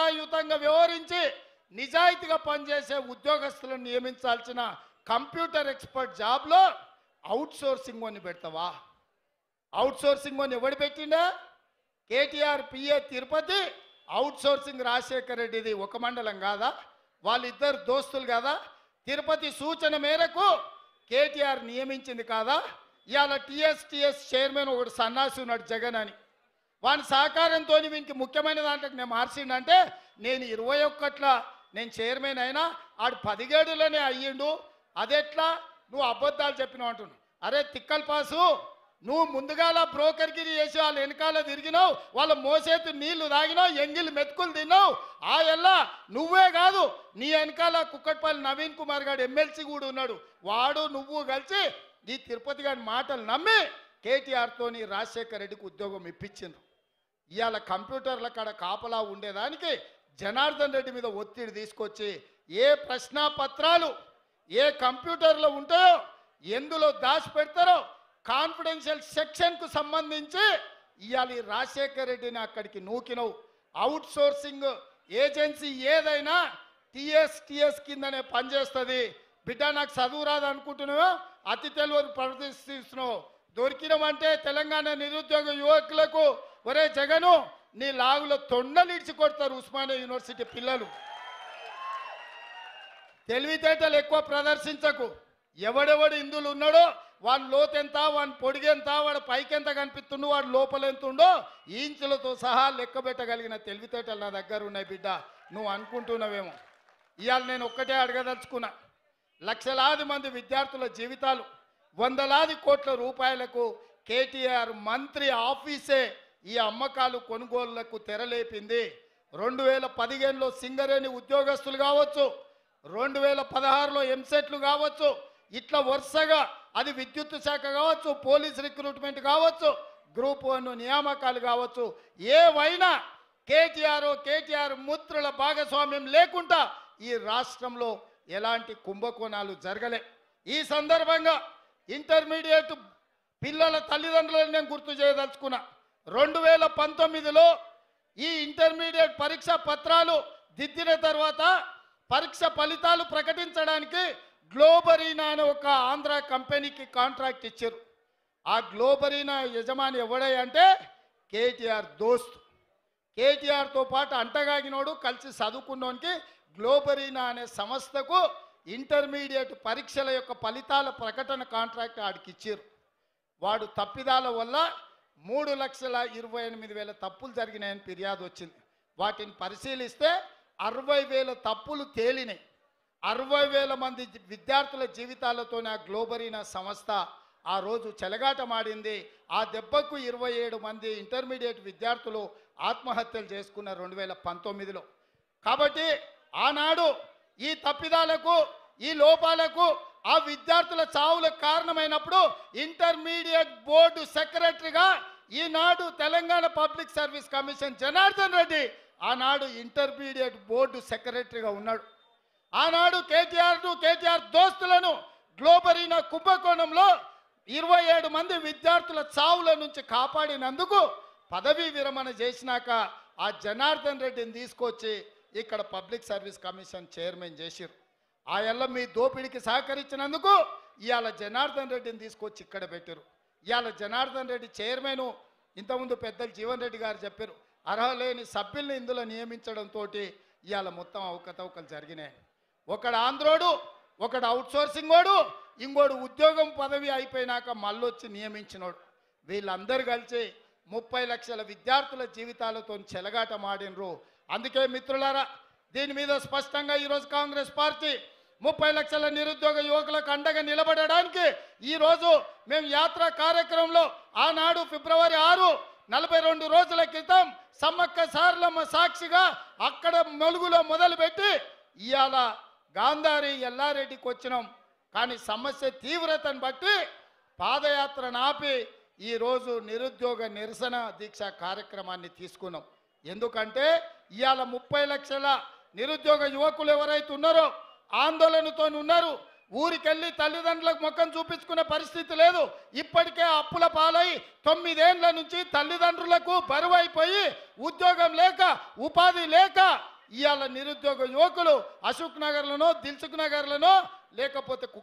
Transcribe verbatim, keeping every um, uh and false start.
బాధ్యతాయుతంగా వ్యవహరించి నిజాయితీగా పనిచేసే ఉద్యోగస్తులను నియమించాల్సిన కంప్యూటర్ ఎక్స్పర్ట్ జాబ్లో అవుట్ సోర్సింగ్ అని పెడతావా? అవుట్ సోర్సింగ్ అని ఎవడు పెట్టిండా? KTR PA Tirupati outsourcing Rajasekhara రెడ్డిది ఒక మండలం కాదా? వాళ్ళిద్దరు దోస్తులు కాదా? తిరుపతి సూచన మేరకు కేటీఆర్ నియమించింది కాదా? ఇవాళ టీఎస్టీఎస్ చైర్మన్ ఒకడు సన్నాసి ఉన్నాడు జగన్ అని, వాని సహకారంతో వీనికి ముఖ్యమైన దాంట్లో నేను మార్చిండంటే నేను ఇరవై ఒక్కట్ల నేను చైర్మన్ అయినా ఆడు పదిహేడులోనే అయ్యిండు, అదెట్లా నువ్వు అబద్ధాలు చెప్పినావు అంటున్నావు. అరే తిక్కల్ పాసు, నువ్వు ముందుగాల బ్రోకర్గిరి చేసి వాళ్ళ వెనకాల తిరిగినావు, వాళ్ళ మోసేతు నీళ్లు తాగినావు, ఎంగిల్ మెతుకులు తిన్నావు. ఆ ఎల్లా నువ్వే కాదు, నీ వెనకాల కుక్కట్పల్లి నవీన్ కుమార్ గారు ఎమ్మెల్సీ కూడా ఉన్నాడు. వాడు నువ్వు కలిసి ఈ తిరుపతి గారి మాటలు నమ్మి కేటీఆర్తోని రాజశేఖర రెడ్డికి ఉద్యోగం ఇప్పించిండ్రు. ఇవాళ కంప్యూటర్ల కాడ కాపలా ఉండేదానికి జనార్దన్ రెడ్డి మీద ఒత్తిడి తీసుకొచ్చి ఏ ప్రశ్నాపత్రాలు ఏ కంప్యూటర్లో ఉంటాయో ఎందులో దాచి పెడతారో కాన్ఫిడెన్షియల్ సెక్షన్కు సంబంధించి ఇవాళ ఈ రాజశేఖర రెడ్డిని అక్కడికి నూకినవు. అవుట్ సోర్సింగ్ ఏజెన్సీ ఏదైనా టీఎస్టీఎస్ కిందనే పనిచేస్తుంది. బిడ్డ నాకు చదువు రాదు అనుకుంటున్నావు, అతి తెలివి ప్రదర్శిస్తున్నావు. దొరికినమంటే తెలంగాణ నిరుద్యోగ యువకులకు ఒరే జగను నీ లాగులో తొండలు ఇడిచి కొడతారు ఉస్మానియా యూనివర్సిటీ పిల్లలు. తెలివితేటలు ఎక్కువ ప్రదర్శించకు. ఎవడెవడు ఇందులో ఉన్నాడో వాని లోతెంత, వాని పొడిగెంత, వాడు పైకెంత కనిపిస్తుండో, వాడు లోపల ఎంత ఉండో ఈంచులతో సహా లెక్క పెట్టగలిగిన తెలివితేటలు నా దగ్గర ఉన్నాయి బిడ్డ. నువ్వు అనుకుంటున్నావేమో. ఇవాళ నేను ఒక్కటే అడగదలుచుకున్నా, లక్షలాది మంది విద్యార్థుల జీవితాలు వందలాది కోట్ల రూపాయలకు కేటీఆర్ మంత్రి ఆఫీసే ఈ అమ్మకాలు కొనుగోళ్లకు తెరలేపింది. రెండు వేల పదిహేనులో సింగరేణి ఉద్యోగస్తులు కావచ్చు, రెండు వేల పదహారులో ఎంసెట్లు కావచ్చు, ఇట్లా వరుసగా అది విద్యుత్ శాఖ కావచ్చు, పోలీస్ రిక్రూట్మెంట్ కావచ్చు, గ్రూప్ వన్ నియామకాలు కావచ్చు, ఏవైనా కేటీఆర్ కేటీఆర్ ముద్రల భాగస్వామ్యం లేకుండా ఈ రాష్ట్రంలో ఎలాంటి కుంభకోణాలు జరగలే. ఈ సందర్భంగా ఇంటర్మీడియట్ పిల్లల తల్లిదండ్రులను నేను గుర్తు చేయదలుచుకున్నా. రెండు వేల పంతొమ్మిదిలో ఈ ఇంటర్మీడియట్ పరీక్ష పత్రాలు దిద్దిన తర్వాత పరీక్ష ఫలితాలు ప్రకటించడానికి గ్లోబరీనా అనే ఒక ఆంధ్ర కంపెనీకి కాంట్రాక్ట్ ఇచ్చారు. ఆ గ్లోబరీనా యజమాని ఎవడై అంటే కేటీఆర్ దోస్తు. కేటీఆర్తో పాటు అంటగాగినోడు కలిసి చదువుకున్నోనికి గ్లోబరీనా అనే సంస్థకు ఇంటర్మీడియట్ పరీక్షల యొక్క ఫలితాల ప్రకటన కాంట్రాక్ట్ ఆడికి ఇచ్చారు. వాడు తప్పిదాల వల్ల మూడు లక్షల ఇరవై ఎనిమిది వేల తప్పులు జరిగినాయని ఫిర్యాదు వచ్చింది. వాటిని పరిశీలిస్తే అరవై వేల తప్పులు తేలినాయి. అరవై వేల మంది విద్యార్థుల జీవితాలతోనే ఆ గ్లోబరీనా సంస్థ ఆ రోజు చెలగాటమాడింది. ఆ దెబ్బకు ఇరవై ఏడు మంది ఇంటర్మీడియట్ విద్యార్థులు ఆత్మహత్యలు చేసుకున్న రెండు వేల పంతొమ్మిదిలో. కాబట్టి ఆనాడు ఈ తప్పిదాలకు ఈ లోపాలకు ఆ విద్యార్థుల చావులకు కారణమైనప్పుడు ఇంటర్మీడియట్ బోర్డు సెక్రటరీగా ఈనాడు Telangana public service commission Janardhan Reddy ఆనాడు ఇంటర్మీడియట్ బోర్డు సెక్రటరీగా ఉన్నాడు. ఆనాడు కేటీఆర్ను కేటీఆర్ దోస్తులను గ్లోబరీనా కుంభకోణంలో ఇరవై ఏడు మంది విద్యార్థుల చావుల నుంచి కాపాడినందుకు పదవీ విరమణ చేసినాక ఆ జనార్దన్ రెడ్డిని తీసుకొచ్చి ఇక్కడ పబ్లిక్ సర్వీస్ కమిషన్ చైర్మన్ చేసిరు. ఆ ఎల్ల మీ దోపిడికి సహకరించినందుకు ఇవాళ జనార్దన్ రెడ్డిని తీసుకొచ్చి ఇక్కడ పెట్టారు. ఇవాళ జనార్దన్ రెడ్డి చైర్మన్. ఇంతకుముందు పెద్దలు జీవన్ రెడ్డి గారు చెప్పారు, అర్హలేని సభ్యుల్ని ఇందులో నియమించడంతో ఇవాళ మొత్తం అవకతవకలు జరిగినాయి. ఒకడు ఆంధ్రోడు, ఒకడు అవుట్ సోర్సింగ్ వాడు, ఇంకోడు ఉద్యోగం పదవి అయిపోయినాక మళ్ళొచ్చి నియమించినోడు. వీళ్ళందరూ కలిసి ముప్పై లక్షల విద్యార్థుల జీవితాలతో చెలగాట మాడినరు. అందుకే మిత్రులారా, దీని మీద స్పష్టంగా ఈరోజు కాంగ్రెస్ పార్టీ ముప్పై లక్షల నిరుద్యోగ యువకులకు అండగా నిలబడడానికి ఈరోజు మేము యాత్ర కార్యక్రమంలో ఆనాడు ఫిబ్రవరి ఆరు నలభై రెండు రోజుల క్రితం సమ్మక్క సారలమ్మ సాక్షిగా అక్కడ మొలుగులో మొదలుపెట్టి ఇవాళ గాంధారి ఎల్లారెడ్డికి వచ్చినాం. కానీ సమస్య తీవ్రతను బట్టి పాదయాత్ర ఆపి ఈరోజు నిరుద్యోగ నిరసన దీక్ష కార్యక్రమాన్ని తీసుకున్నాం. ఎందుకంటే ఇవాళ ముప్పై లక్షల నిరుద్యోగ యువకులు ఎవరైతే ఉన్నారో ఆందోళనతో ఉన్నారు, ఊరికెళ్ళి తల్లిదండ్రులకు ముఖం చూపించుకునే పరిస్థితి లేదు. ఇప్పటికే అప్పుల పాలై తొమ్మిదేండ్ల నుంచి తల్లిదండ్రులకు బరువు అయిపోయి ఉద్యోగం లేక ఉపాధి లేక ఇవాళ నిరుద్యోగ యువకులు అశోక్ నగర్లోనో దిల్సుఖ్ నగర్లోనో లేకపోతే